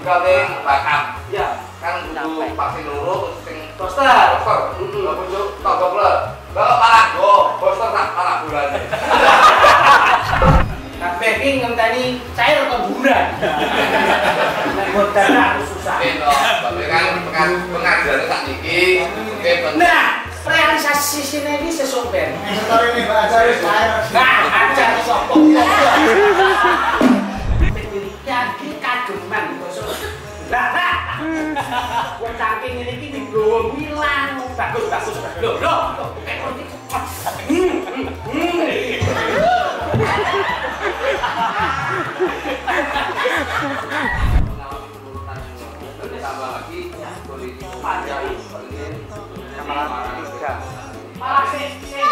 kali bakam. Iya. Kan butuh vaksin loro sing Poster. Bujuk tangga kula. Kalau parah go, poster tak parah bulane. Kabeh iki ngenteni cair atau buran. Nek boten aku susah. Beno, tapi kan pengajaran sak niki Nah, realisasi sini ini sesuk ben. Setor ini Pak Ajar wis cair. Nah, ajar sapa? Pendidikan iki kageman bosok. Lah. Wong saking ngene iki nggo milang bagus. Lho. tambah lagi kondisi Panjai. tiga. Malah sik.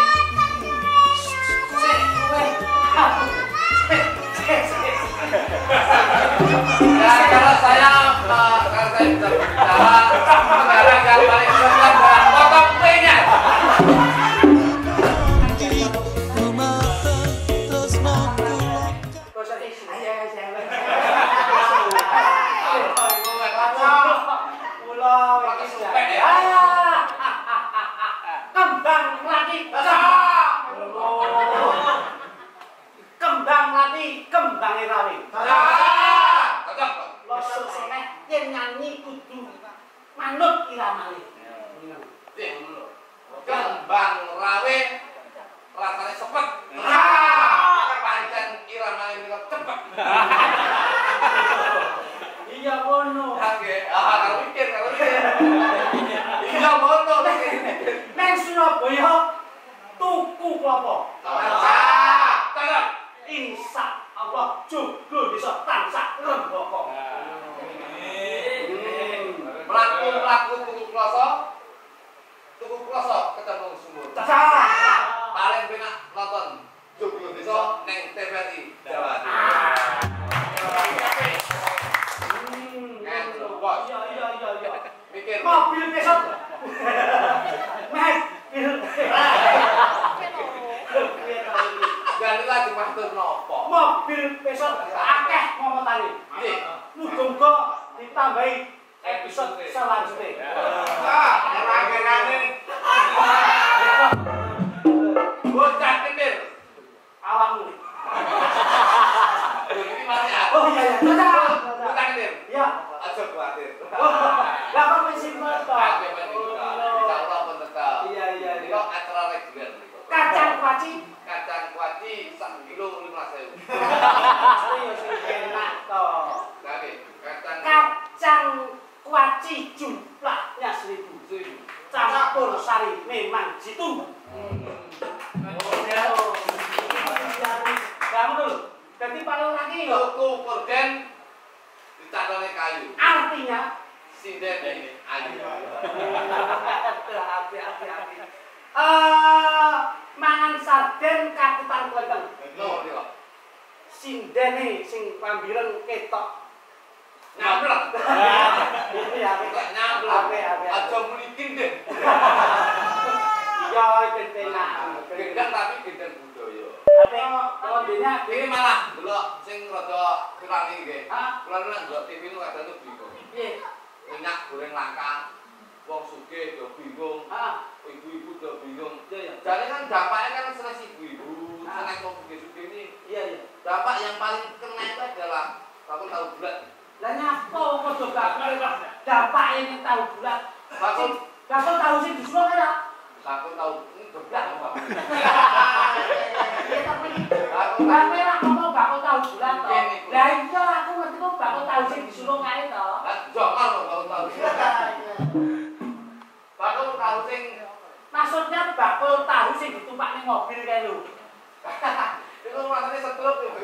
Ya, kalau saya bisa berbicara sekarang yang paling susah adalah potong kuenya. Kembang rawi. Losok seneh yen nyanyi kudu manut iramane. Kembang rawe rasanya sepet. Pancen iramane niku cepet. Iya ngono. Oke, kalau mikir. Iya ngono. Neng Surabaya tuku klopo. Insya Allah juga bisa tansah rembaka. Melaku tuku kloso ketemu sumur. Paling penak nonton Joglo Desa neng TVRI Jawa Timur. Iya. Mikir Mobil besok. ganti lagi matur nopo. Mobil besok akeh momotane. Muga-muga ditambahi episode selanjutnya. Rame-rame. Bocah kecil. Awakmu. Ini masih ada. Oh iya. Bocah kecil. Iya. Aja khawatir. Lah kok wis simpel to? Insyaallah pun tetap. Iya. Ini kok acara reguler niku. Kacang kuaci. Kacang kuaci 1 kilo 15.000. Iya sing enak to. Oke, Kacang kuaci jumlahnya 1.000. Campur sari memang jitu. Kamu dulu. Jadi paling lagi tuku purgen ditandone kayu. artinya Sinden ini ayu. hati-hati. Mangan sarden kakutan klenteng. No, niku. Sindene sing pambiren ketok. Nyablek. Iya, Nyablek. Ape. Aja mulikin deh. Ya centena. Gendang tapi gendang budaya. Ape kondenya Ini malah delok sing rada kurang iki nggih. Hah? Kula nek delok TV nu kadang tuh bingung. piye? Minyak goreng langka. Wong sugih do bingung. Ibu-ibu do bingung. Iya. Jadi kan dampaknya kan stres ibu-ibu, stres wong sugih-sugih ini. Iya. Dampak yang paling kena itu adalah bakul tahu bulat. Lah nyapa kok bakul dampak ini tahu bulat. Bakul tahu sing disuruh ya. Bakul tahu ini geblak apa? Ya tapi bakul lah ngomong bakul tahu bulat to. Lah iya aku ngerti kok bakul tahu sing disuruh kae to. Lah jokal kok bakul tahu. Bakul tahu sing Maksudnya bakul tahu sing ditumpak ning mobil kae lho. itu rasanya setrup itu.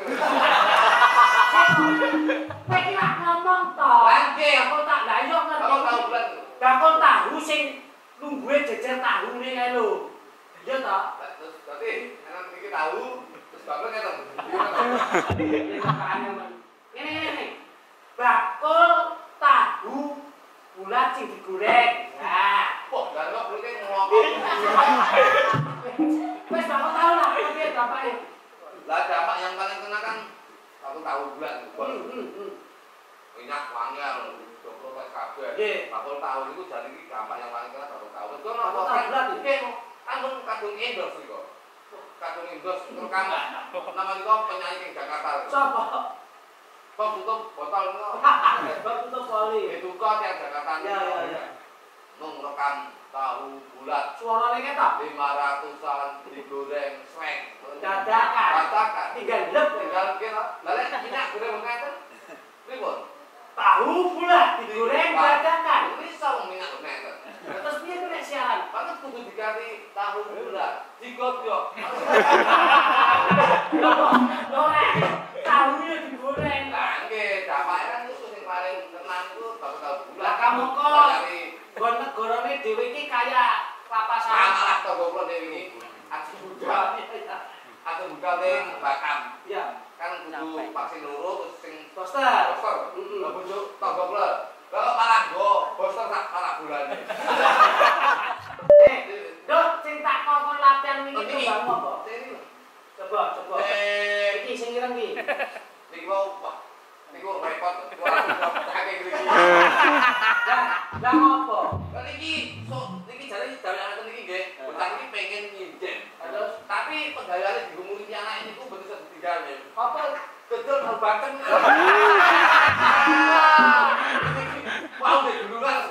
Kowe iki lak ngomong to. Lagi. Bakul tak lah iya ngerti. Bakul tahu bulat. Bakul tahu sing lungguhe jejer tahu ne kae lho. Iya to? Terus berarti enak iki tahu terus bakul ngeten. Ini. Bakul tahu bulat sing digoreng. Nah, Wah, dan kok kuwi ngomong. wis bakul tahu lah piye dampake. Lah dampak yang paling kena kan bakul tahu bulat. minyak wangel, dokter kabeh. Bakul tahu itu jadi ini gampang yang paling keras bakul tahu. Itu Bakul tahu berat itu. Kan kadung endorse iki kok. Kadung endorse rekam nama itu penyanyi di Jakarta. Siapa? Kok tutup botol itu. Kok tutup kali. Itu kok yang Jakarta. Ya. Nung rekam tahu bulat. Suaranya ketok. 500-an digoreng sweng. Dadakan. Tinggal kira. Lalu minyak goreng ngeten. Pripun? Tahu bulat digoreng dadakan. Bisa minyak ngeten. Terus piye ku nek siaran? Kan kudu diganti tahu bulat. Digodhog. Ora. Tahunya digoreng. Lah nggih, dapake kan itu sing paling tenang itu tahu bulat. Lah kamu kok gon negarane dhewe iki kaya kelapa sawit. Malah tangga kula dhewe iki. Aku budal. Aku budal ning Bakam. Iya. Kan kudu vaksin loro terus sing Poster. Lah bojo tangga kula. Lah malah go poster sak malah bulane. Dok, sing tak kon latihan wingi itu bang apa? Coba. Iki sing ireng iki. Niku repot. Kake iki. Lah ngopo? Kan iki jare anak niki nggih. Bocah iki pengen nginjen. Terus tapi pegawaiane digumuli anak niku mboten iso ditinggal. Apa dodol hal Banten. Wow, duluan.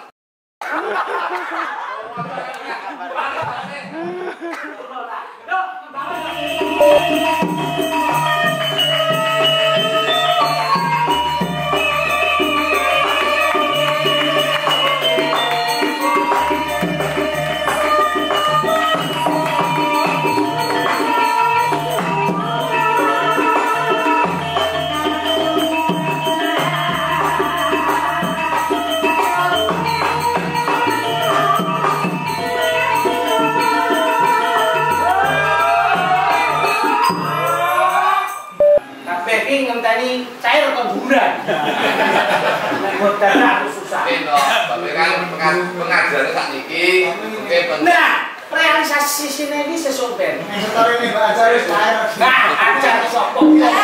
ngenteni cair kon buran. Nek boten aku susah. Tapi kan pengajaran sakniki mungkin nah, realisasi sini ini sesumber. Setor ini Pak Ajar wis cair. Nah, ajar sapa?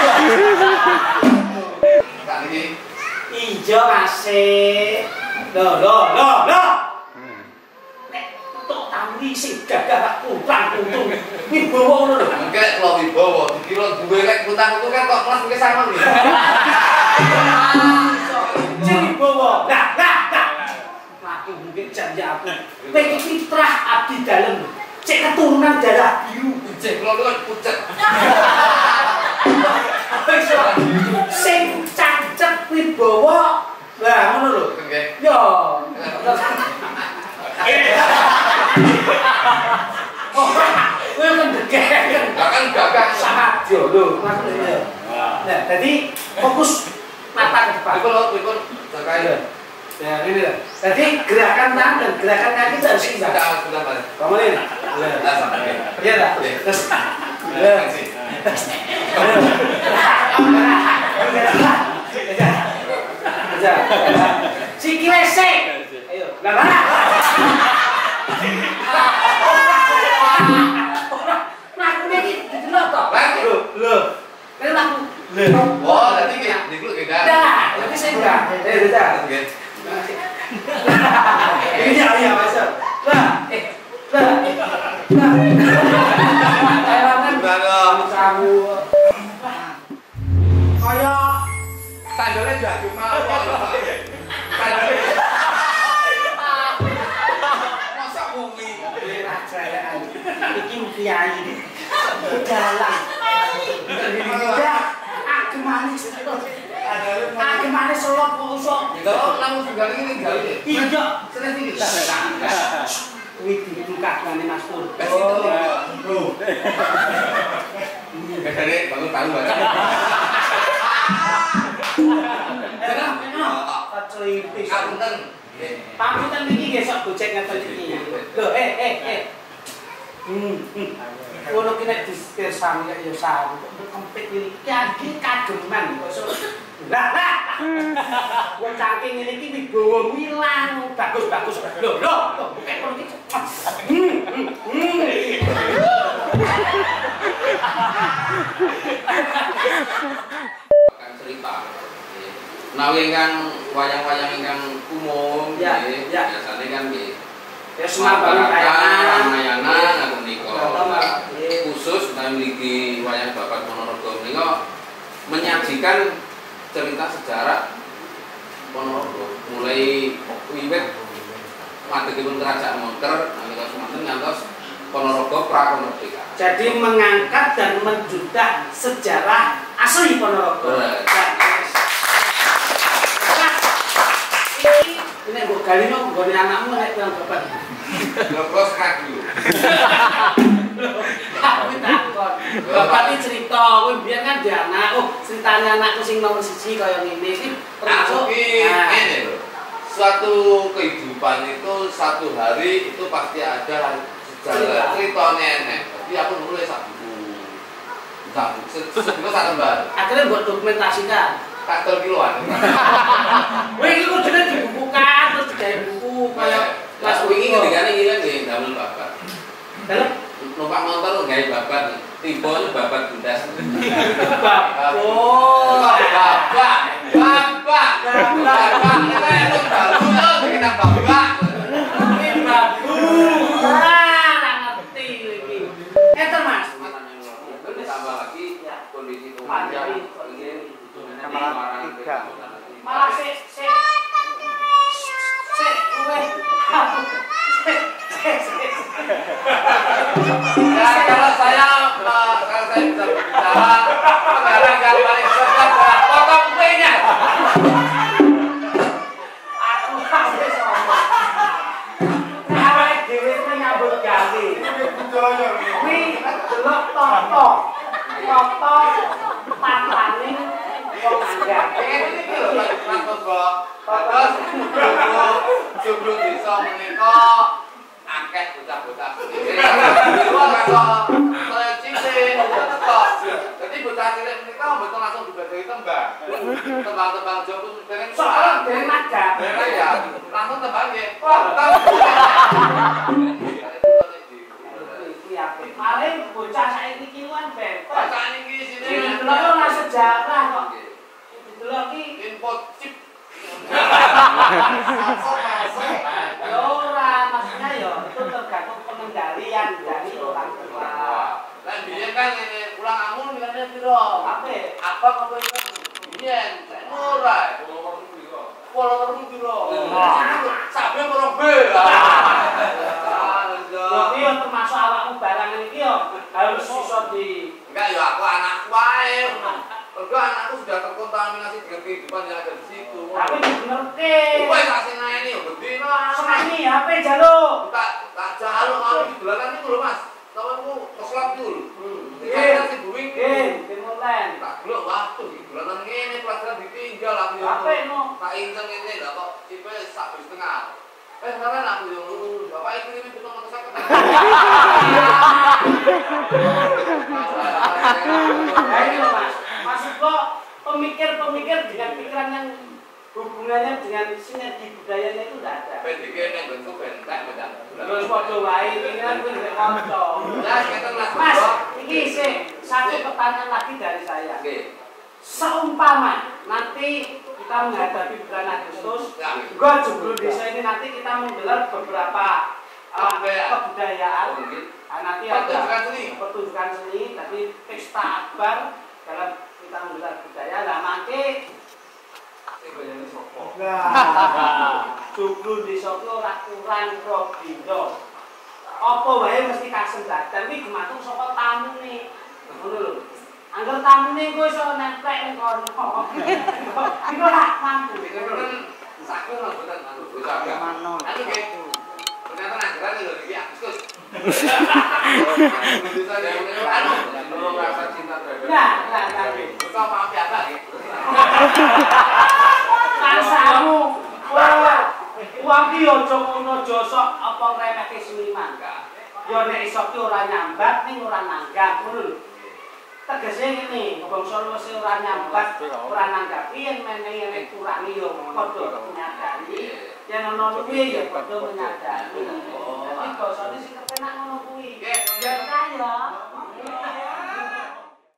sakniki Ijo asik. Loh. Nek tok tamri sing gagah utang untung. Wibawa ngono lho. engke kula wibawa dikira duwe lek utang itu kan kok kelas iki sama nggih. Sing wibawa. Nah. Aku mungkin janji aku. Kowe iki fitrah abdi dalem. Cek keturunan darah biru. Cek kula kan pucet. Sing cancet wibawa. Lah ngono lho. Nggih. Yo. Kowe mendegek. Lah kan gagah Sangat yo lho. Nah, jadi fokus mata ke depan. Dipun jakai. Ya, ini lah. Jadi gerakan tangan dan gerakan kaki itu harus seimbang. Sudah, Pak. Kamu ini. Lah sampai. Iya tak? Terus. Sikil esek. Ayo. Lah. Mlakunya iki didelok to. Lho. Ini laku. Oh, nanti niku beda. Dah, nanti saya enggak. Beda. Nggih. Iya, masuk. Lah. Kamu. Kaya Sandalnya jatuh mawon. Sandalnya. Masa bumi. Rajaan. Iki kiai. Dalang. Aku manis. Aku manis solok kosong. Kalau langsung tinggal ini tinggal ini. Iya. Seneng iki. Kuwi dibuka ngene Mas Pur. Bro. Kadare bangun tahu aja. Kacelipis. Punten. Pamitan iki nggih sok gocek ngeten iki. Lho, Ngono ki nek disami ya sami kok kempit iki iki kageman kok. Lah. Wong saking ngene iki wibawa ilang. Bagus. Lho. Kok ngono iki. Akan cerita. Menawi ingkang wayang-wayang ingkang umum nggih, biasane kan nggih. Ya semabang Ramayana ngaten menika. Khusus menawi mriki wayang Babat Ponorogo menika menyajikan cerita sejarah Ponorogo mulai wiwit madegipun Kerajaan Monker nalika semanten ngantos Ponorogo pra-kemerdekaan. Jadi mengangkat dan menjudah sejarah asli Ponorogo. Ini mbok galino nggone anakmu nek nang bapak. Logos kaki. Aku takon. Bapak iki cerita, kowe biyen kan dia anak. Oh, ceritane anakku sing nomor 1 kaya ngene iki termasuk ngene lho. Suatu kehidupan itu satu hari itu pasti ada sejarah ceritanya enek. Jadi aku nulis sak buku. Sak buku sak lembar. Akhirnya buat dokumentasikan. Kakter kiloan. Wih, iki kudune dibukukan terus digawe buku kaya Mas wingi ngendikane iki kan nggih damel babat. Dalem Numpak motor gawe babat, tiba babat bundas. bapak. Oh, bapak. Itu baru loh kita bapak. Ini bagus. Ora ngerti iki. Enten Mas. Tambah lagi kondisi umum Malah 3. Malah sik kalau saya bisa berbicara sekarang yang paling susah adalah potong kuenya. Aku wis ngomong. Awake dhewe iki nyambut gawe. Kuwi delok toto. Toto tampane wong anggap. Iki lho Mas Bobo. Terus joglo desa menika akeh bocah-bocah. Saya cilik tetep. Jadi bocah cilik menika mboten langsung dibagi tembang. Tembang-tembang Jawa dengan Soal dhewe naga. ya langsung tembang nggih. Wah, paling bocah saiki kiluan bebas. bocah niki sini. Delok ora sejarah kok. Delok iki Info chip. ya ora maksudnya ya itu tergantung pengendalian dari orang tua. Lah biyen kan ngene ulang amun nilainya piro? Apa apa itu? Biyen ora. Kolor piro? Sabe korong B. Tapi yo termasuk awakmu barangan iki yo harus iso di Enggak ya aku anakku wae. Mergo anakku sudah terkontaminasi dengan kehidupan yang ada di situ. tapi dibenerke. Kowe tak seneni yo bendino Seneni HP jaluk. tak jaluk aku di dolanan iku lho Mas. Tawanku keslap iku lho. Nggih. Iki sing buwing Nggih, dimonten. tak gelok waduh iki dolanan ngene pelajaran ditinggal aku yo. HP no. Tak inceng ngene lho kok tipe sak bis tengah. Sekarang aku yo bapak iki ini betul nang sakit. Ayo Mas. Maksud kok pemikir-pemikir dengan pikiran yang hubungannya dengan sinergi budayanya itu tidak ada. PDG yang bentuk bentek macam. Terus padha wae iki kan kuwi nek kanca. Lah kita Mas. Mas, iki sih satu pertanyaan lagi dari saya. Oke. Seumpama nanti kita menghadapi bulan Agustus, gua joglo desa ini nanti kita menggelar beberapa kebudayaan. Nanti ada pertunjukan seni, tapi pesta akbar dalam kita menggelar budaya. Lah mangke joglo desa ku ora kurang rodino. Apa wae mesti kasembratan kuwi gumantung saka tamune. Ngono lho. Angger tamune kuwi iso nempel ning kono. Iku ora mampu. Sakit lah betul manut bisa ya. Anu nggih. Ternyata anggaran lho iki Agustus. Bisa ya anu rasa cinta terhadap. Nah. Buka maaf ya Pak nggih. Rasamu. Wong ki aja ngono aja sok apa ngremehke seniman. Ya nek iso ki ora nyambat ning ora nanggap ngono lho. Tegese ngene, bangsa wis ora nyambat, ora nanggapi yen menehi nek kurangi ya padha nyadari. Yen ana kuwi ya padha menyadari. Dadi basane sing kepenak ngono kuwi. Nggih, ya.